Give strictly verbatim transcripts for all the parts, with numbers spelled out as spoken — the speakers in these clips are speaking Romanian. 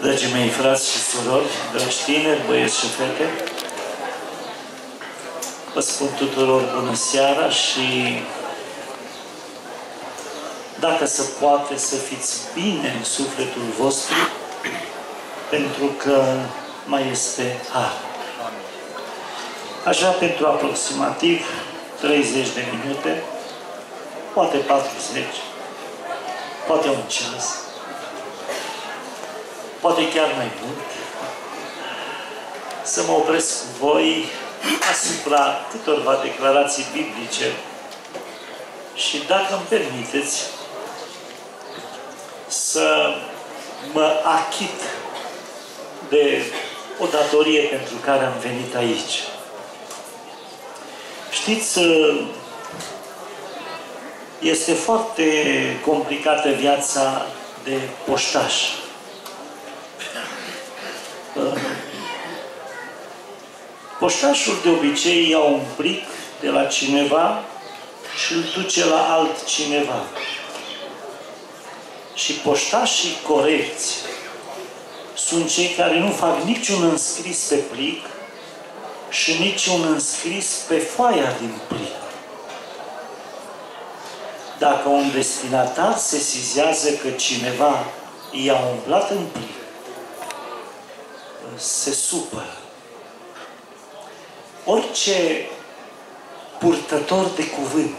Dragii mei frați și surori, dragi tineri, băieți și fete, vă spun tuturor bună seara și dacă se poate să fiți bine în sufletul vostru, pentru că mai este har. Așa pentru aproximativ treizeci de minute, poate patruzeci, poate un ceas, poate chiar mai mult, să mă opresc cu voi asupra câtorva declarații biblice și, dacă îmi permiteți, să mă achit de o datorie pentru care am venit aici. Știți, este foarte complicată viața de poștaș. Poștașul de obicei ia un plic de la cineva și îl duce la altcineva. Și poștașii corecți sunt cei care nu fac niciun înscris pe plic și niciun înscris pe foaia din plic. Dacă un destinatar sesizează că cineva i-a umblat în plic, se supără. Orice purtător de cuvânt,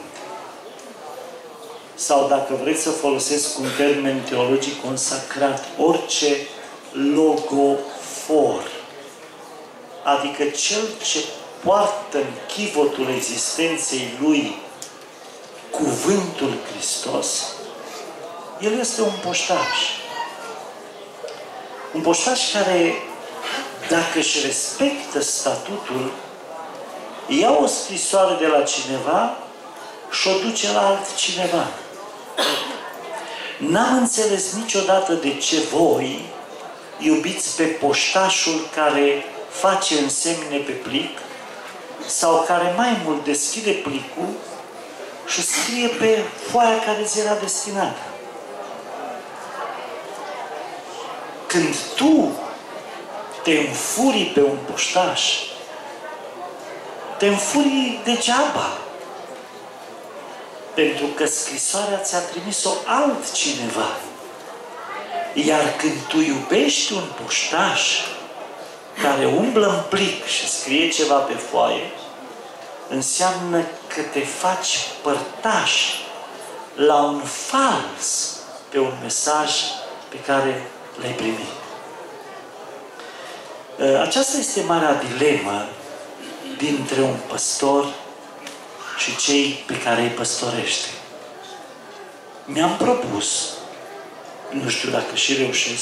sau dacă vreți să folosesc un termen teologic consacrat, orice logofor, adică cel ce poartă în chivotul existenței lui cuvântul Hristos, el este un poștaș. Un poștaș care, dacă își respectă statutul, ia o scrisoare de la cineva și o duce la altcineva. N-am înțeles niciodată de ce voi iubiți pe poștașul care face însemne pe plic sau care mai mult deschide plicul și scrie pe foaia care ți era destinată. Când tu te înfurii pe un poștaș, te înfurii degeaba. Pentru că scrisoarea ți-a trimis-o altcineva. Iar când tu iubești un poștaș care umblă în plic și scrie ceva pe foaie, înseamnă că te faci părtaș la un fals pe un mesaj pe care l-ai primit. Aceasta este marea dilemă dintre un păstor și cei pe care îi păstorește. Mi-am propus, nu știu dacă și reușesc,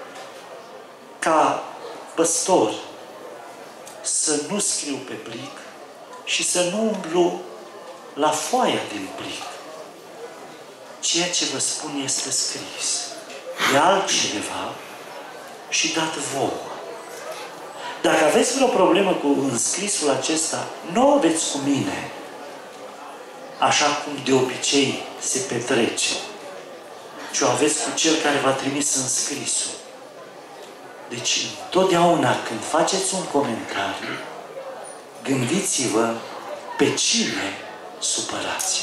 ca păstor să nu scriu pe plic și să nu umblu la foaia din plic. Ceea ce vă spun este scris de altcineva și dat vouă. Dacă aveți vreo problemă cu înscrisul acesta, nu o aveți cu mine, așa cum de obicei se petrece, ci o aveți cu cel care v-a trimis înscrisul. Deci, întotdeauna când faceți un comentariu, gândiți-vă pe cine supărați.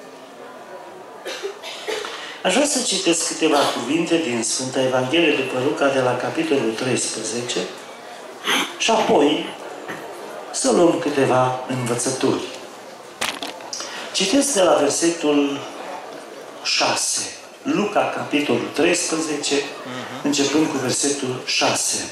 Aș vrea să citesc câteva cuvinte din Sfânta Evanghelie după Luca, de la capitolul treisprezece, și apoi să luăm câteva învățături. Citesc de la versetul șase. Luca, capitolul treisprezece, uh-huh. începând cu versetul șase.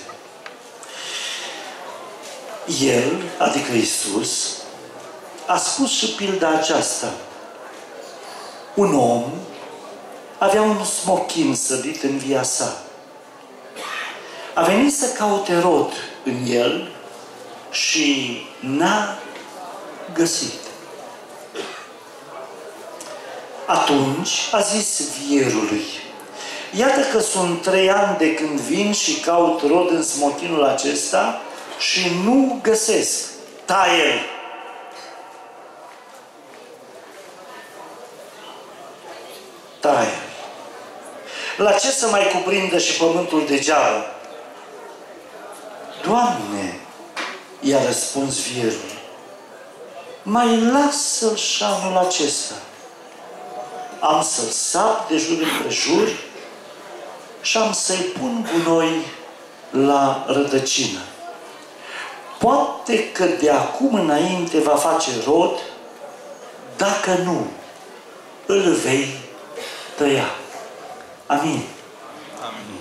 El, adică Iisus, a spus și pilda aceasta. Un om avea un smochin sădit în via sa. A venit să caute rod în el și n-a găsit. Atunci a zis vierului: iată că sunt trei ani de când vin și caut rod în smochinul acesta și nu găsesc. Taie-l! Taie-l! La ce să mai cuprindă și pământul degeaba? Doamne, i-a răspuns vierul, mai lasă-l și anul acesta. Am să-l sap de jur împrejur și am să-i pun gunoi la rădăcină. Poate că de acum înainte va face rod, dacă nu, îl vei tăia. Amin. Amin.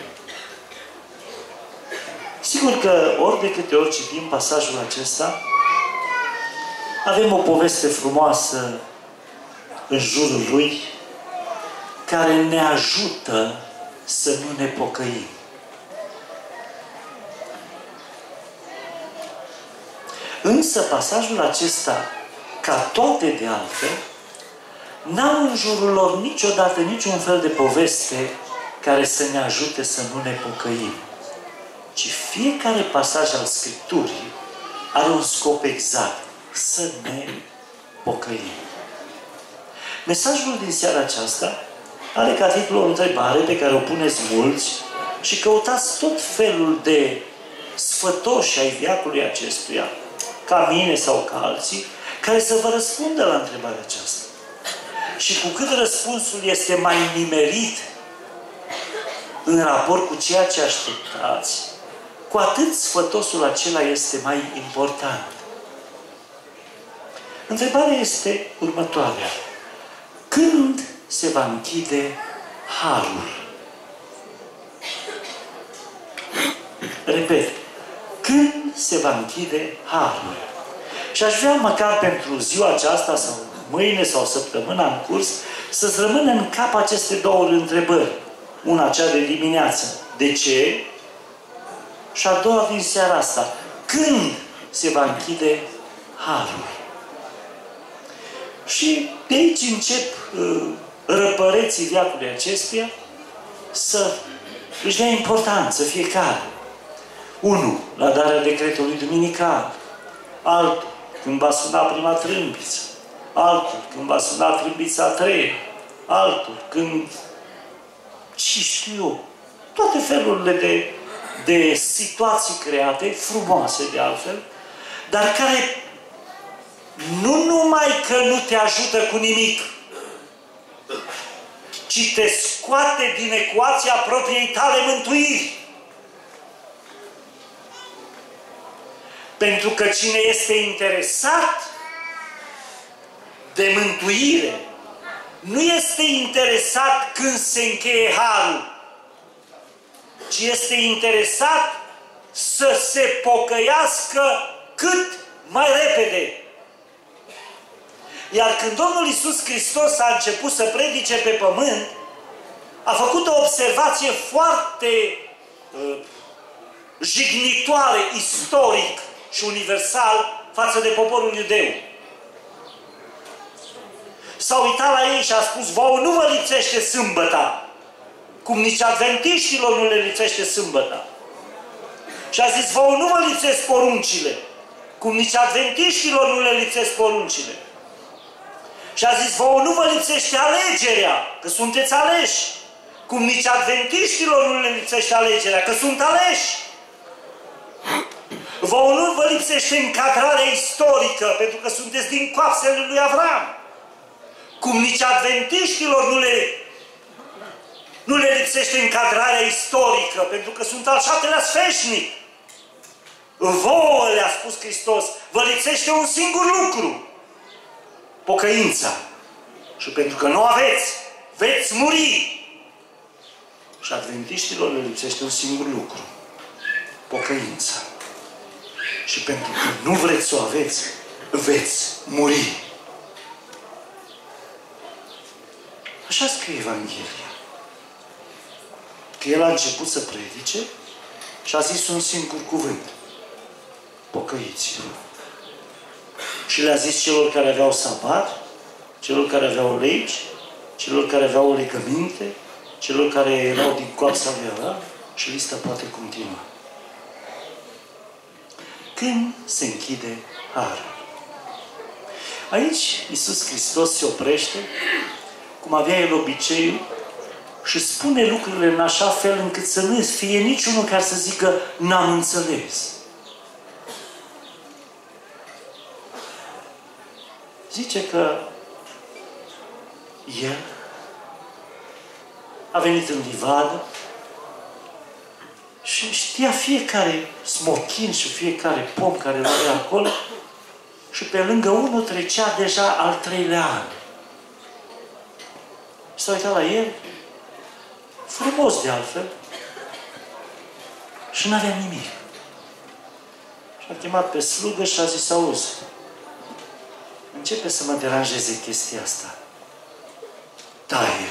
Sigur că ori de câte ori citim pasajul acesta, avem o poveste frumoasă în jurul lui, care ne ajută să nu ne pocăim. Însă pasajul acesta, ca toate de altfel, n-au în jurul lor niciodată niciun fel de poveste care să ne ajute să nu ne pocăim. Ci fiecare pasaj al Scripturii are un scop exact, să ne pocăim. Mesajul din seara aceasta are ca titlu o întrebare pe care o puneți mulți și căutați tot felul de sfătoși ai veacului acestuia, ca mine sau ca alții, care să vă răspundă la întrebarea aceasta. Și cu cât răspunsul este mai nimerit în raport cu ceea ce așteptați, cu atât sfătosul acela este mai important. Întrebarea este următoarea. Când se va închide harul? Repet. Când se va închide harul? Și aș vrea măcar pentru ziua aceasta sau mâine sau săptămâna în curs să-ți rămână în cap aceste două întrebări. Una cea de dimineață. De ce? Și a doua din seara asta. Când se va închide harul? Și de aici încep uh, răpăreții veacului acestuia să își dea importanță fiecare. Unu, la darea decretului duminical. Altul, când va suna prima trâmbiță. Altul, când va suna trâmbița a treia. Altul, când... și știu eu, toate felurile de, de situații create, frumoase de altfel, dar care nu numai că nu te ajută cu nimic, ci te scoate din ecuația propriei tale mântuiri. Pentru că cine este interesat de mântuire, nu este interesat când se încheie harul, ci este interesat să se pocăiască cât mai repede. Iar când Domnul Iisus Hristos a început să predice pe pământ, a făcut o observație foarte uh, jignitoare, istoric și universal față de poporul iudeu. S-a uitat la ei și a spus: vouă nu vă lipsește sâmbăta, cum nici adventiștilor nu le lipsește sâmbăta. Și a zis: vouă nu vă lipsesc poruncile, cum nici adventiștilor nu le lipsesc poruncile. Și a zis: vouă nu vă lipsește alegerea, că sunteți aleși, cum nici adventiștilor nu le lipsește alegerea, că sunt aleși. Vouă nu vă lipsește încadrarea istorică, pentru că sunteți din coapsele lui Avram. Cum nici adventiștilor nu le, nu le lipsește încadrarea istorică, pentru că sunt al șaptelea sfeșnic. Vouă, le-a spus Hristos, vă lipsește un singur lucru: pocăința. Și pentru că nu aveți, veți muri. Și adventiștilor le lipsește un singur lucru: pocăința. Și pentru că nu vreți să o aveți, veți muri. Așa scrie Evanghelia. Că el a început să predice și a zis un singur cuvânt: pocăiți-vă. Și le-a zis celor care aveau sabat, celor care aveau legi, celor care aveau legăminte, celor care erau din coapsa lui Avram, și lista poate continua. Când se închide harul? Aici Iisus Hristos se oprește, cum avea el obiceiul, și spune lucrurile în așa fel încât să nu fie niciunul care să zică n-am înțeles. Zice că el a venit în livadă și știa fiecare smochin și fiecare pom care îl avea acolo și pe lângă unul trecea deja al treilea an. Și s-a uitat la el, frumos de altfel, și n-avea nimic. Și a chemat pe slugă și a zis, auzi, începe să mă deranjeze chestia asta. Da, el.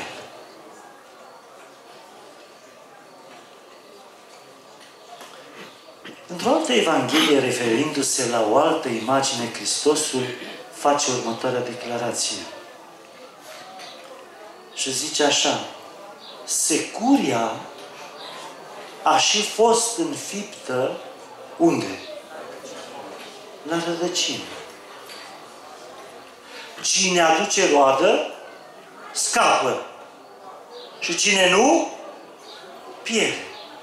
Într-o altă Evanghelie, referindu-se la o altă imagine, Hristosul face următoarea declarație. Și zice așa, securia a și fost înfiptă unde? La rădăcină. Cine aduce roadă, scapă. Și cine nu, pierde.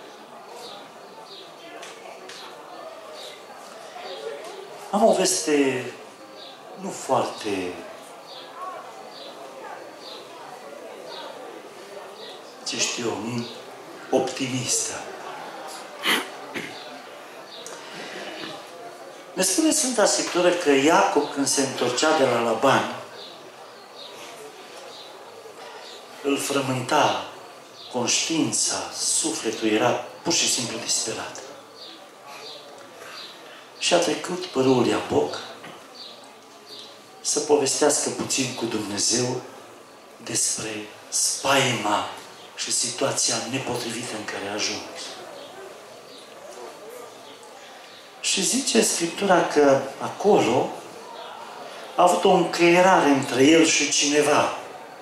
Am o veste nu foarte ce știu eu, optimistă. Ne spune Sfânta Scriptură că Iacob, când se întorcea de la Laban, îl frământa conștiința, sufletul era pur și simplu disperat. Și a trecut pe râul Iaboc să povestească puțin cu Dumnezeu despre spaima și situația nepotrivită în care a ajuns. Și zice Scriptura că acolo a avut o încăierare între el și cineva.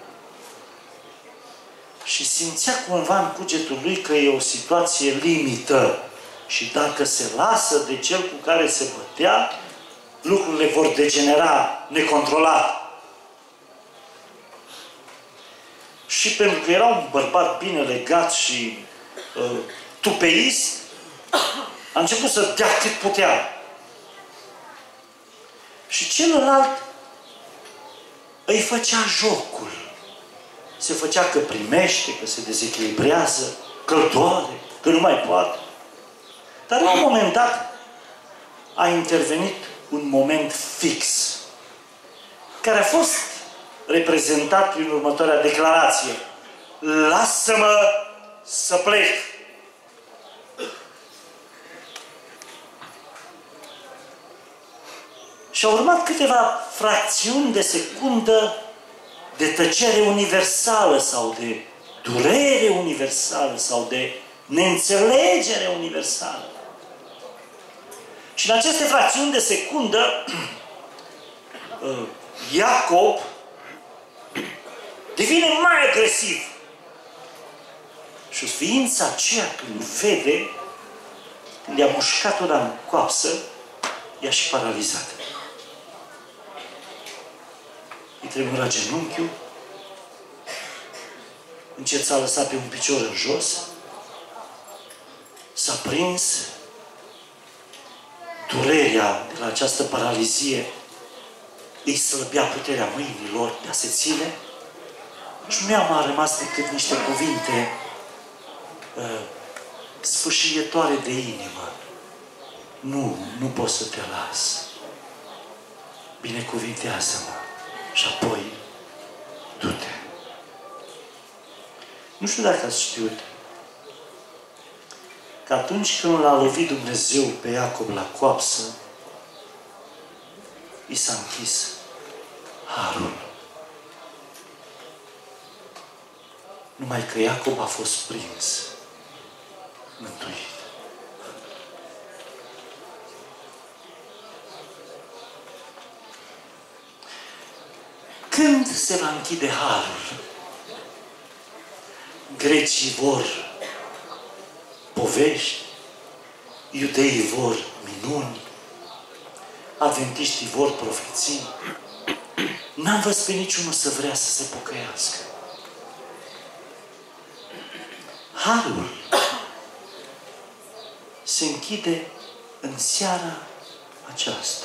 Și simțea cumva în cugetul lui că e o situație limită. Și dacă se lasă de cel cu care se bătea, lucrurile vor degenera necontrolat. Și pentru că era un bărbat bine legat și uh, tupeist, a început să dea cât putea. Și celălalt îi făcea jocul. Se făcea că primește, că se dezechilibrează, că-l doare, că nu mai poate. Dar la un moment dat a intervenit un moment fix, care a fost reprezentat prin următoarea declarație. Lasă-mă să plec. Și au urmat câteva fracțiuni de secundă de tăcere universală sau de durere universală sau de neînțelegere universală. Și în aceste fracțiuni de secundă, Iacob devine mai agresiv. Și ființa aceea, când vede, când i-a mușcat una în coapsă, i-a și paralizat. Îi tremura genunchiul, încet s-a lăsat pe un picior în jos, s-a prins, durerea de la această paralizie îi slăbea puterea mâinilor de a se ține și nu i-a mai rămas decât niște cuvinte uh, sfâșietoare de inimă. Nu, nu pot să te las. Binecuvintează-mă și apoi du-te. Nu știu dacă ați știut că atunci când l-a lovit Dumnezeu pe Iacob la coapsă, i s-a închis harul. Numai că Iacob a fost prins, mântuit. Când se va închide harul? Grecii vor povești, iudeii vor minuni, adventiștii vor profeții. N-am văzut pe niciunul să vrea să se pocăiască. harul se închide în seara aceasta.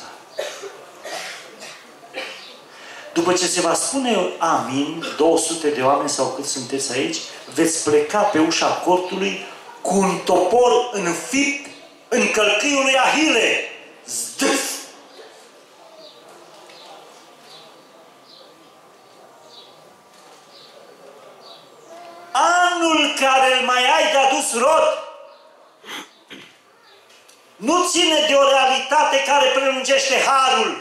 După ce se va spune amin, două sute de oameni sau cât sunteți aici, veți pleca pe ușa cortului cu un topor înfipt în călcâiul lui Ahile. Zdâf! Anul care îl mai ai de adus rod nu ține de o realitate care prelungește harul,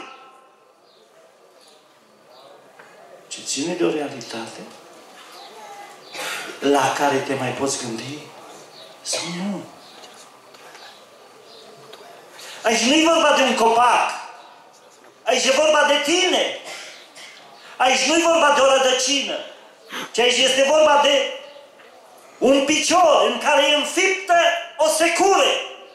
ci ține de o realitate la care te mai poți gândi sau nu. Aici nu e vorba de un copac. Aici e vorba de tine. Aici nu e vorba de o rădăcină. Ci aici este vorba de un picior în care e înfiptă o secure.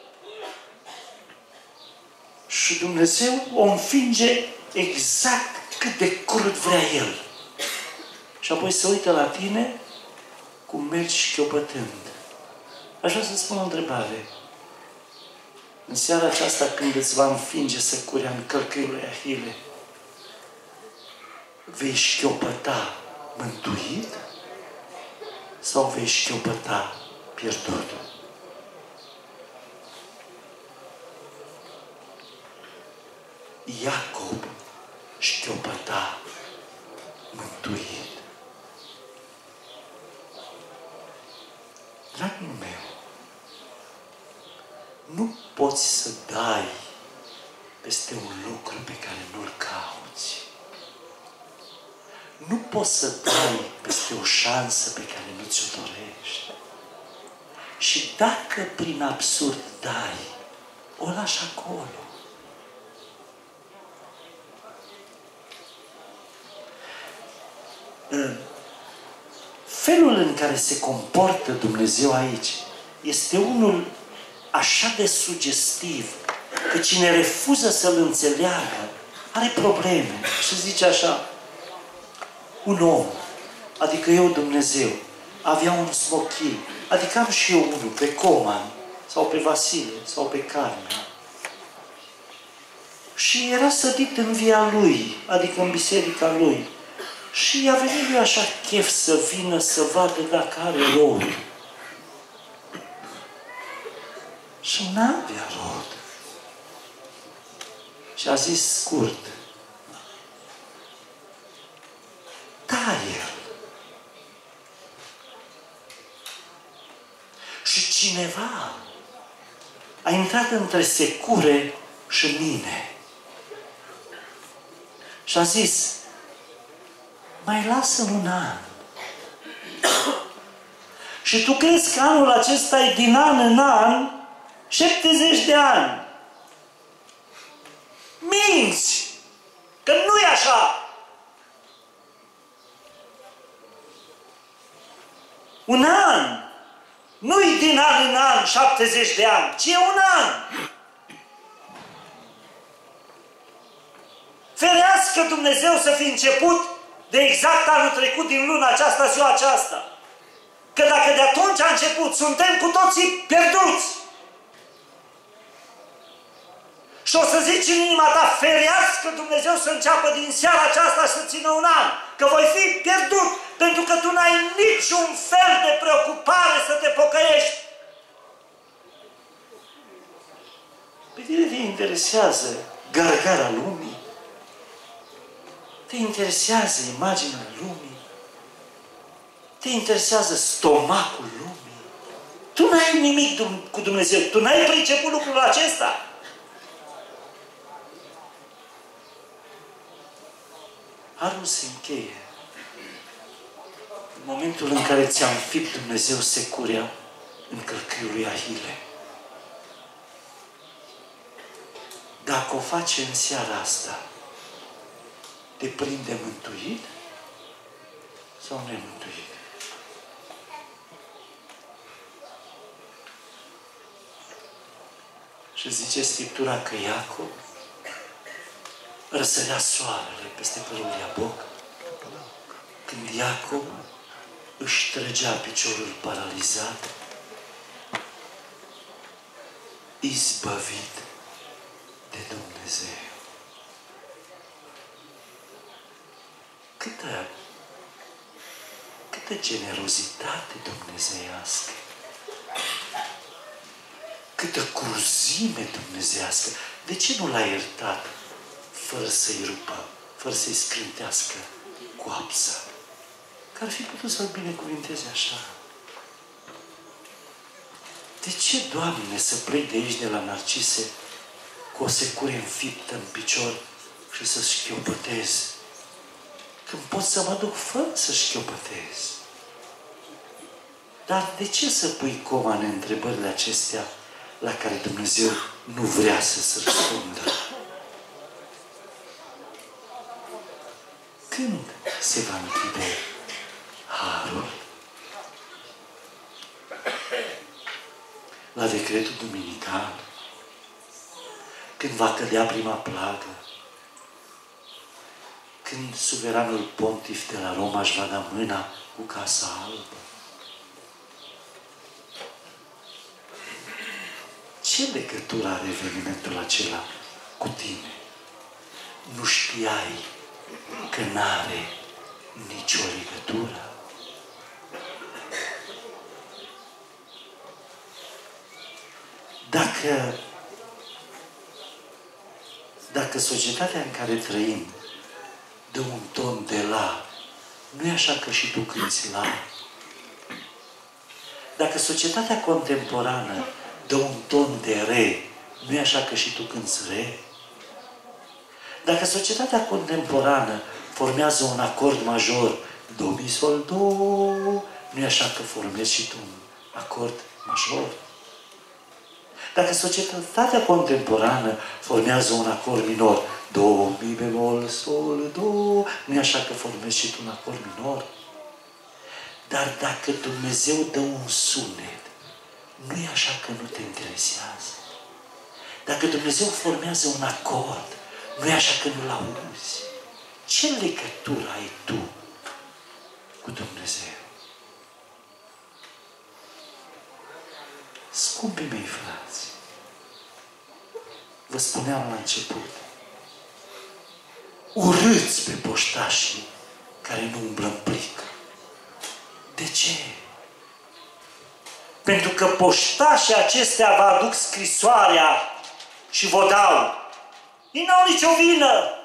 Și Dumnezeu o înfinge exact cât de curând vrea El. Și apoi se uită la tine cum mergi șchiopătând. Aș vrea să spun o întrebare. În seara aceasta, când îți va înfinge securea în călcâiul lui Ahile, vei șchiopăta mântuit sau vei șchiopăta pierdut? Iacob șchiopăta mântuit. Dragul meu, nu poți să dai peste un lucru pe care nu-l cauți. Nu poți să dai peste o șansă pe care nu ți-o dorești. Și dacă prin absurd dai, o lași acolo. Felul în care se comportă Dumnezeu aici este unul așa de sugestiv că cine refuză să-L înțeleagă are probleme. Și zice așa, un om, adică eu Dumnezeu, avea un smochin, adică am și eu unul pe Coman, sau pe Vasile, sau pe Carmen. Și era sădit în via lui, adică în biserica lui. Și i-a venit lui așa chef să vină să vadă dacă are rod. Și n-avea rod. Și a zis scurt, taie-l. Și cineva a intrat între secure și mine. Și a zis, mai lasă un an. Și tu crezi că anul acesta e din an în an șaptezeci de ani. Minți! Că nu e așa! Un an! Nu-i din an în an șaptezeci de ani, ci e un an! Ferească Dumnezeu să fi început de exact anul trecut, din luna aceasta, ziua aceasta. Că dacă de atunci a început, suntem cu toții pierduți. Și o să zici în inima ta, ferească Dumnezeu să înceapă din seara aceasta să țină un an. Că voi fi pierdut, pentru că tu n-ai niciun fel de preocupare să te pocăiești. Pe tine te interesează gargara lumii? Te interesează imaginea lumii? Te interesează stomacul lumii? Tu n-ai nimic cu Dumnezeu. Tu n-ai priceput lucrul acesta. Harul se încheie în momentul în care ți-a înfipt Dumnezeu securea în călcâiul lui Ahile. Dacă o face în seara asta, te prinde mântuit sau nemântuit? Și zice Scriptura că Iacob răsărea soarele peste părul Iaboc când Iacob își trăgea piciorul paralizat, izbăvit de Dumnezeu. Câtă, câtă generozitate dumnezeiască, câtă cruzime dumnezeiască. De ce nu l-a iertat fără să-i rupă, fără să-i scrântească coapsa? Că ar fi putut să-l binecuvinteze așa. De ce, Doamne, să plec de aici, de la Narcise, cu o secure înfiptă în picior și să șchiopătez, când pot să mă duc fără să șchiopătez? Dar de ce să pui coma în întrebările acestea la care Dumnezeu nu vrea să-ți răspundă? Când se va închide harul? La decretul duminical? Când va cădea prima plagă? Când suveranul pontif de la Roma își va da mâna cu Casa Albă? Ce legătură are evenimentul acela cu tine? Nu știai că n-are nicio legătură? Dacă, dacă societatea în care trăim dă un ton de la, nu e așa că și tu cânti la? Dacă societatea contemporană dă un ton de re, nu e așa că și tu cânti re? Dacă societatea contemporană formează un acord major, do, mi, sol, do, nu e așa că formezi și tu un acord major? Dacă societatea contemporană formează un acord minor, do, mi, bemol, sol, do, nu e așa că formezi și tu un acord minor? Dar dacă Dumnezeu dă un sunet, nu e așa că nu te interesează? Dacă Dumnezeu formează un acord, nu e așa că nu-l auzi? Ce legătură ai tu cu Dumnezeu? Scumpii mei frați, vă spuneam la început, urâți pe poștașii care nu umblă în plic. De ce? Pentru că poștașii acestea vă aduc scrisoarea și vă dau. Ei n-au nicio vină.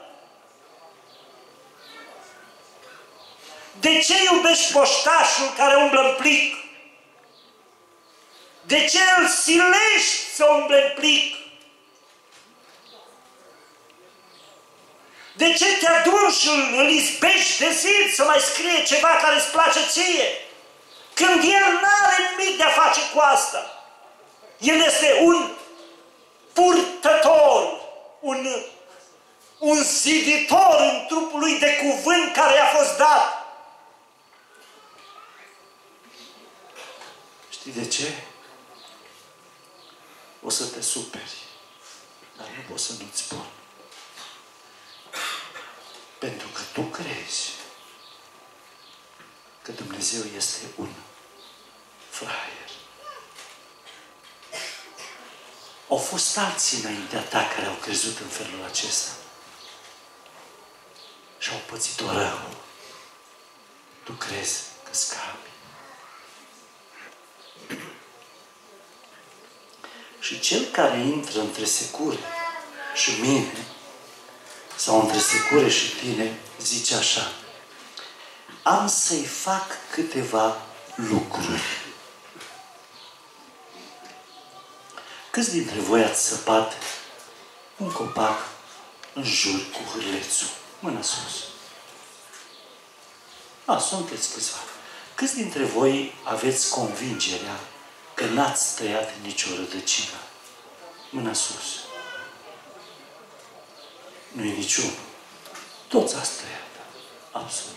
De ce iubești poștașul care umblă în plic? De ce îl silești să umble în plic? De ce te aduni și îl izbești de zi să mai scrie ceva care îți place ție? Când el n-are nimic de a face cu asta. El este un purtător, un, un ziditor în trupul lui de cuvânt care i-a fost dat. Știi de ce? O să te superi, dar nu pot să nu-ți spun. Pentru că tu crezi că Dumnezeu este un fraier. Au fost alții înaintea ta care au crezut în felul acesta și au pățit-o rău. Tu crezi că scapi. Și cel care intră între secure și mine, sau între secure și tine, zice așa: am să-i fac câteva lucruri. Câți dintre voi ați săpat un copac în jur cu hârlețul? Mâna sus. A, sunteți câțiva. Câți dintre voi aveți convingerea că n-ați tăiat nicio rădăcină? Mâna sus. Nu e niciunul. Toți ați tăiat. Absolut.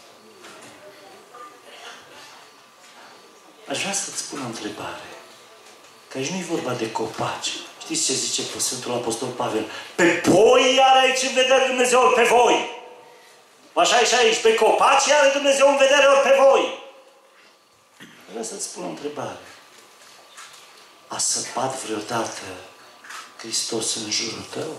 Aș vrea să-ți spun o întrebare. Că aici nu e vorba de copaci. Știți ce zice Sfântul Apostol Pavel? Pe voi are aici în vedere Dumnezeu, ori pe voi. Așa e și aici. Pe copaci are Dumnezeu în vedere, ori pe voi. Vreau să-ți spun o întrebare. A săpat vreodată Hristos în jurul tău?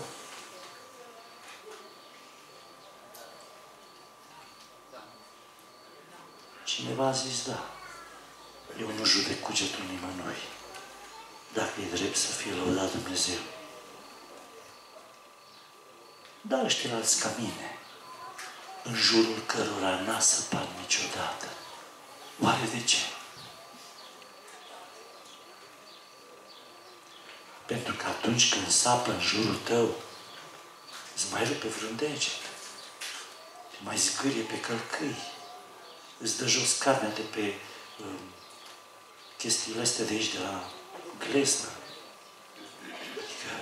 Cineva a zis da. Eu nu judec cugetul nimănui. Dacă e drept să fie lăudat Dumnezeu. Dar ăștilalți ca mine, în jurul cărora n-a săpat niciodată. Oare de ce? Pentru că atunci când sapă în jurul tău, îți mai rupe vreun deget, te mai zgârie pe călcâi, îți dă jos carnea de pe um, chestiile astea de aici, de la gleznă. Adică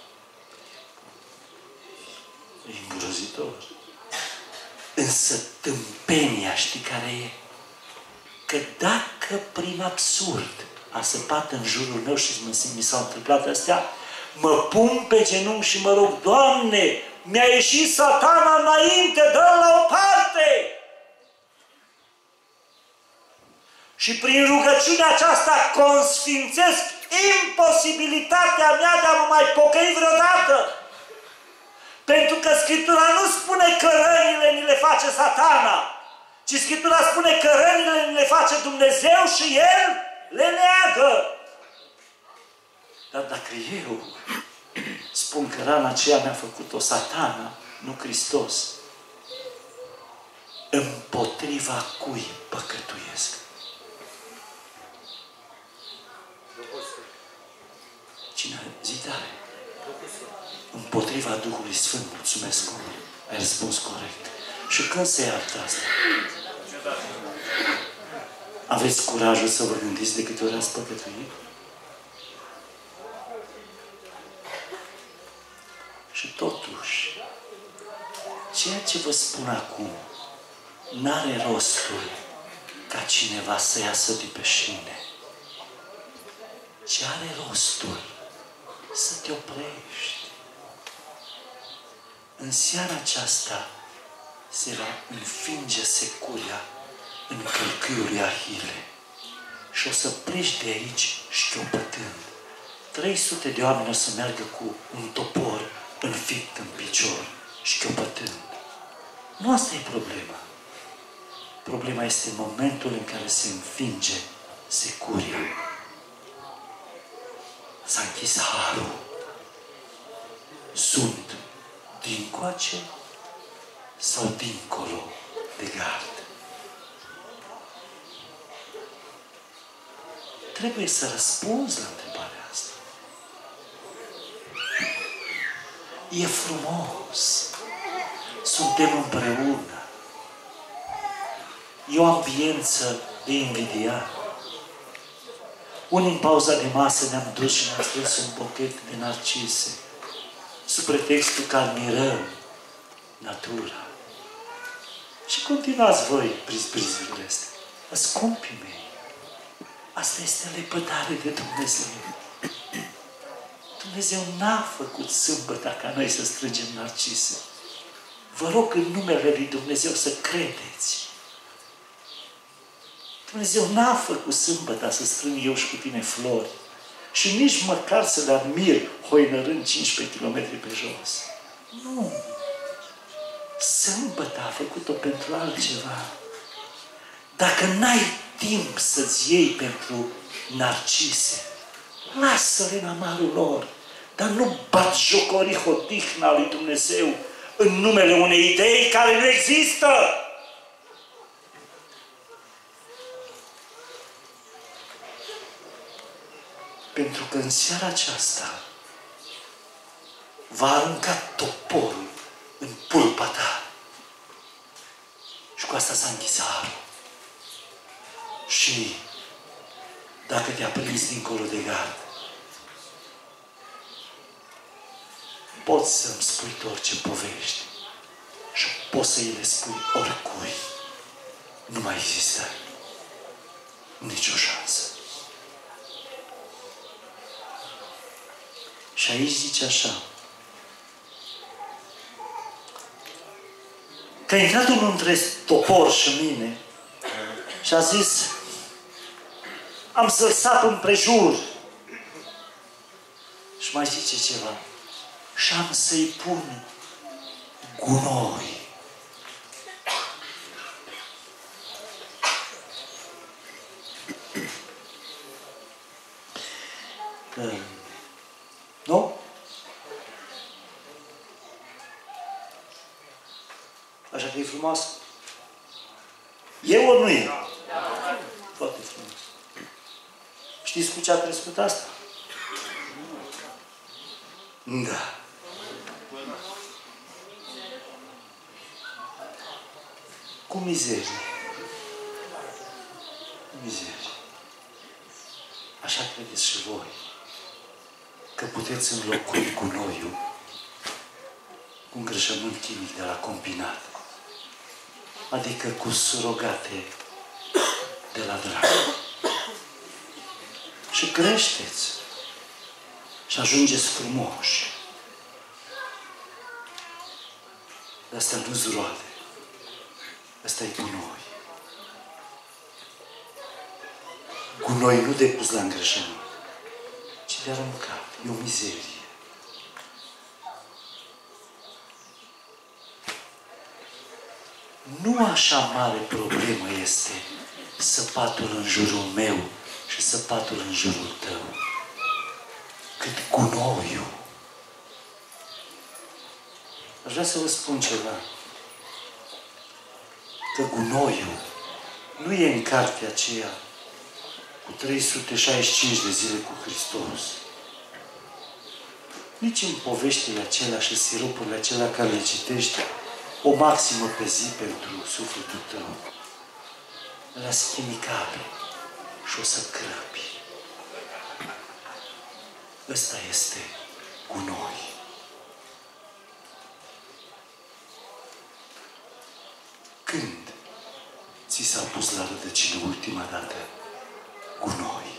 e îngrozitor. Însă tâmpenia, știi care e? Că dacă prin absurd a săpat în jurul meu și mi s-au întâmplat astea, mă pun pe genunchi și mă rog, Doamne, mi-a ieșit Satana înainte, dă-l la o parte! Și prin rugăciunea aceasta consfințesc imposibilitatea mea de a mă mai pocăi vreodată. Pentru că Scriptura nu spune că rănile ni le face Satana, ci Scriptura spune că rănile ni le face Dumnezeu și El le neagă. Dar dacă eu spun că rana aceea mi-a făcut-o Satana, nu Hristos, împotriva cui păcătuiesc? Cine zi tare? Împotriva Duhului Sfânt, mulțumesc, omul. Ai răspuns corect. Și când se iartă asta? Aveți curajul să vă gândiți de câte ori ați păcătuit? Și totuși, ceea ce vă spun acum n-are rostul ca cineva să iasă de pe șine. Ce are rostul să te oprești. În seara aceasta se va înfinge securia în călcâiul lui Ahile. Și o să pleci de aici șchiopătând. trei sute de oameni o să meargă cu un topor înfipt în picior, șchiopătând. Nu asta e problema. Problema este în momentul în care se înfinge securia. S-a închis harul. Sunt dincoace sau dincolo de gard. Trebuie să răspunzi la întrebarea asta. E frumos. Suntem împreună. E o ambiență de invidiat. Unii în pauza de masă ne-am dus și ne-am strâns un pochet de narcise, sub pretextul că admirăm natura. Și continuați voi priz-prizurile astea. Scumpii mei, asta este lepădare de Dumnezeu. Dumnezeu n-a făcut sâmbătă ca noi să strângem narcise. Vă rog în numele lui Dumnezeu să credeți. Dumnezeu n-a făcut sâmbătă să strâng eu și cu tine flori și nici măcar să le admir hoinărând cincisprezece kilometri pe jos. Nu. Sâmbătă a făcut-o pentru altceva. Dacă n-ai timp să-ți iei pentru narcise, lasă-le în amarul lor, dar nu batjocori hodihna lui Dumnezeu în numele unei idei care nu există. Pentru că în seara aceasta va arunca toporul în pulpa ta. Și cu asta s-a închis harul. Și dacă te-a prins dincolo de gard, poți să-mi spui orice povești și poți să îi le spui oricui. Nu mai există nicio șansă. Și aici zice așa, că a intrat unul între topor și mine și a zis, am să-l sap împrejur. Și mai zice ceva. Și am să-i pun gunoi. Nu? Așa că e frumos? E ori nu e? Foarte frumos. Știți cu ce a crescut asta? Da. Cu mizerie. Mizerie. Așa credeți și voi că puteți înlocui gunoiul cu îngrășământ chimic de la combinat. Adică cu surogate de la dracu. Și creșteți. Și ajungeți frumoși. Dar asta nu-s roade. Asta e gunoi. Gunoi nu depus la îngrășământ, ci de aruncat. E o mizerie. Nu așa mare problemă este săpatul în jurul meu și săpatul în jurul tău, cât gunoiul. Aș vrea să vă spun ceva. Că gunoiul nu e în cartea aceea cu trei sute șaizeci și cinci de zile cu Hristos. Nici în poveștile acelea și siropurile acelea care le citești o maximă pe zi pentru sufletul tău. La chimicale și o să crăpi. Ăsta este gunoi. Când ți s-a pus la rădăcină ultima dată gunoi?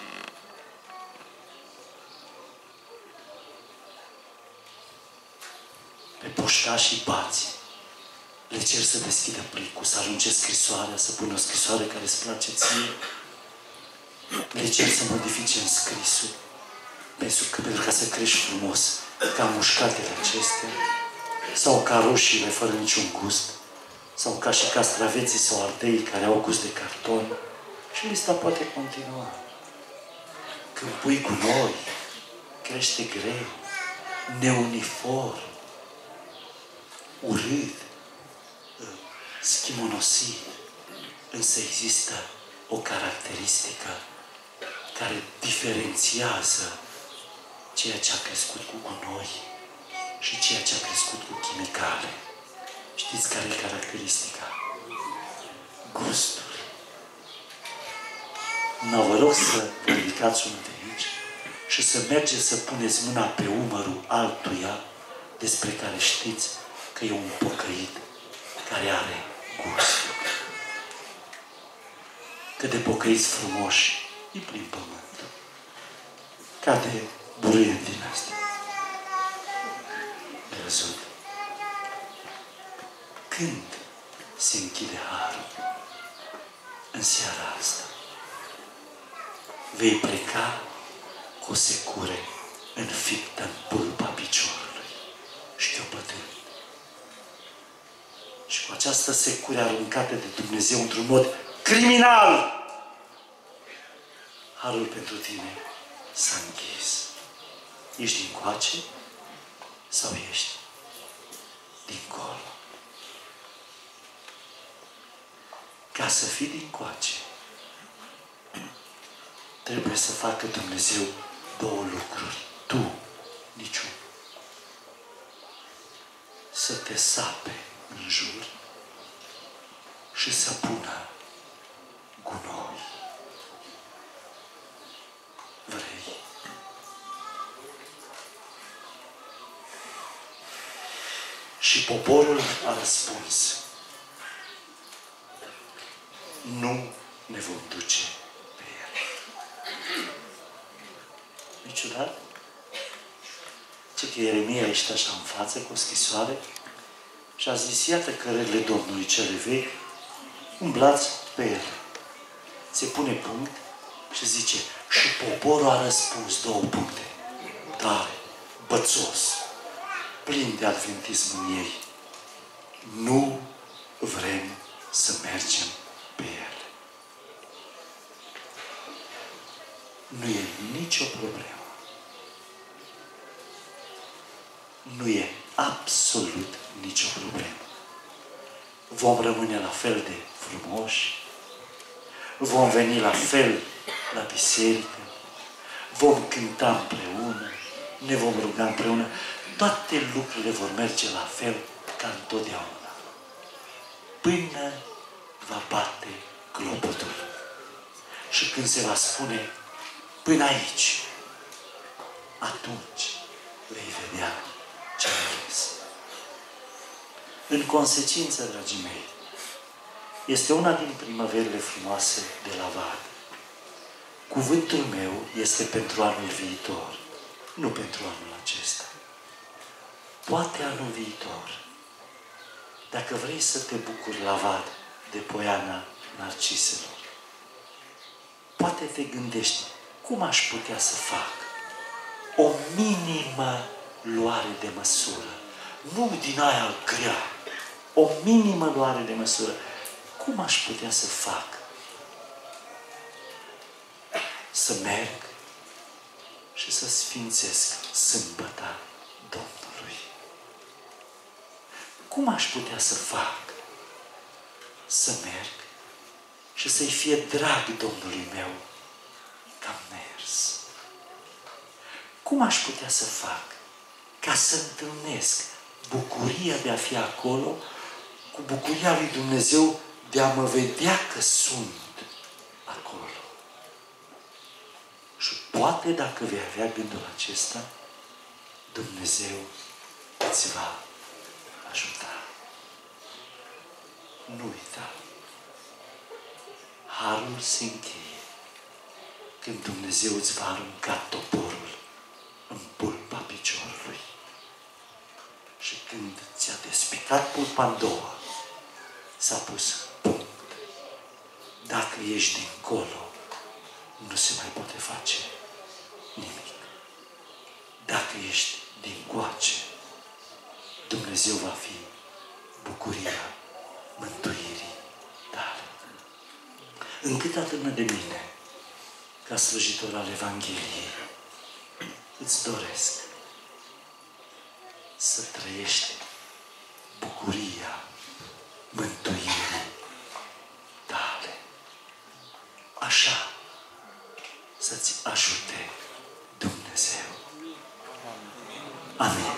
Pe poștașii bați, le cer să deschidă plicul, să arunce scrisoarea, să pună o scrisoare care îți place ție. Le cer să modifice în scrisul, pentru că pentru ca să crești frumos, ca mușcatele acestea, sau ca roșiile fără niciun gust, sau ca și castraveții sau ardeii care au gust de carton. Și lista poate continua. Când pui gunoi, crește greu, neuniform, urât, schimonosit. Însă există o caracteristică care diferențiază ceea ce a crescut cu gunoi și ceea ce a crescut cu chimicale. Știți care e caracteristica? Gustul. Nu, vă rog să vă ridicați unul de aici și să mergeți să puneți mâna pe umărul altuia despre care știți că e un pocăit care are gust. Cât de pocăiți frumoși îi plin pământul. Ca de buruie din astea. Ai văzut? Când se închide harul? În seara asta. Vei pleca cu o secure înfiptă în pulpa piciorului și te-o bătând. Și cu această secure aruncată de Dumnezeu într-un mod criminal, harul pentru tine s-a închis. Ești dincoace sau ești dincolo? Ca să fii dincoace, trebuie să facă Dumnezeu două lucruri. Tu, niciun. Să te sape în jur și să pună gunoi. Vrei? Și poporul a răspuns: nu ne vom duce pe el. Nu-i ciudat? Ce că Ieremia ești așa în față cu o scrisoare și a zis: iată cărările Domnului cele vechi, umblați pe ele. Se pune punct Și zice, și poporul a răspuns, două puncte, tare, bățos, plin de adventism în ei. Nu vrem să mergem pe ele. Nu e nicio problemă. Nu e absolut nicio problemă. Vom rămâne la fel de frumoși, vom veni la fel la biserică, vom cânta împreună, ne vom ruga împreună, toate lucrurile vor merge la fel ca întotdeauna. Până va bate clopotul. Și când se va spune până aici, atunci vei vedea ce vrezi. În consecință, dragii mei, este una din primăverile frumoase de la Vad. Cuvântul meu este pentru anul viitor, nu pentru anul acesta. Poate anul viitor, dacă vrei să te bucuri la Vad de poiana narciselor, poate te gândești cum aș putea să fac o minimă luare de măsură, nu din aia grea, o minimă luare de măsură. Cum aș putea să fac să merg și să sfințesc sâmbăta Domnului? Cum aș putea să fac să merg și să-i fie drag Domnului meu că am mers? Cum aș putea să fac ca să întâlnesc bucuria de a fi acolo cu bucuria lui Dumnezeu de a mă vedea că sunt acolo? Și poate dacă vei avea gândul acesta, Dumnezeu îți va ajuta. Nu uita. Harul se încheie când Dumnezeu îți va arunca toporul în pulpa piciorului. Și când ți-a despicat pulpa în două, s-a pus punct. Dacă ești dincolo, nu se mai poate face nimic. Dacă ești dincoace, Dumnezeu va fi bucuria mântuirii tale. Încât atârnă de mine, ca slujitor al Evangheliei, îți doresc să trăiești bucuria mântuirii tale. Așa să-ți ajute Dumnezeu. Amin.